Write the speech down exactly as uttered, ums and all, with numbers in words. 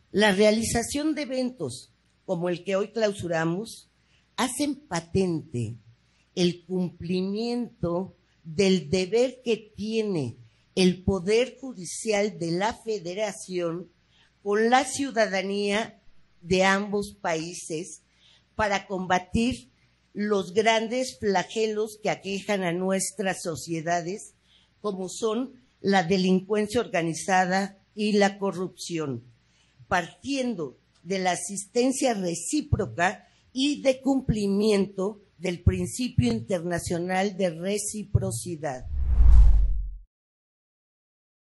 La realización de eventos como el que hoy clausuramos hacen patente el cumplimiento del deber que tiene el Poder Judicial de la Federación con la ciudadanía de ambos países para combatir los grandes flagelos que aquejan a nuestras sociedades, como son la delincuencia organizada y la corrupción, partiendo de la asistencia recíproca y de cumplimiento del principio internacional de reciprocidad.